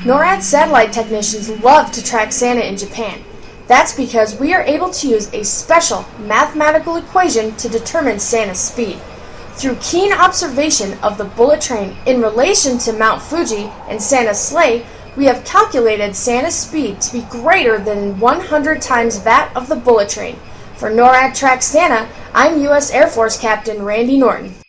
NORAD satellite technicians love to track Santa in Japan. That's because we are able to use a special mathematical equation to determine Santa's speed. Through keen observation of the bullet train in relation to Mount Fuji and Santa's sleigh, we have calculated Santa's speed to be greater than 100 times that of the bullet train. For NORAD Track Santa, I'm U.S. Air Force Captain Randy Norton.